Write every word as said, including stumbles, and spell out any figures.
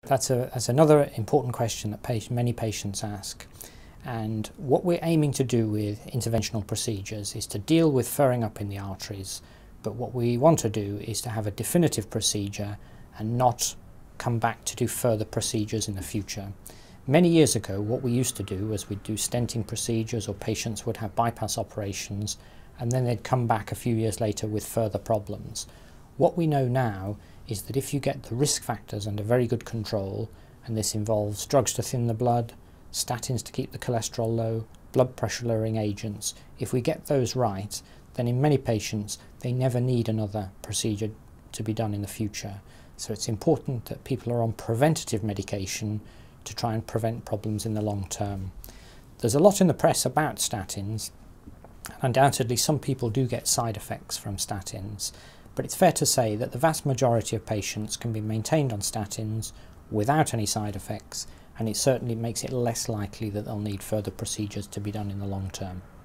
that's, a, that's another important question that patient, many patients ask. And what we're aiming to do with interventional procedures is to deal with furring up in the arteries, but what we want to do is to have a definitive procedure and not come back to do further procedures in the future. Many years ago, what we used to do was we'd do stenting procedures, or patients would have bypass operations, and then they'd come back a few years later with further problems. What we know now is that if you get the risk factors under very good control, and this involves drugs to thin the blood, statins to keep the cholesterol low, blood pressure lowering agents, if we get those right, then in many patients they never need another procedure to be done in the future. So it's important that people are on preventative medication to try and prevent problems in the long term. There's a lot in the press about statins. Undoubtedly some people do get side effects from statins, but it's fair to say that the vast majority of patients can be maintained on statins without any side effects, and it certainly makes it less likely that they'll need further procedures to be done in the long term.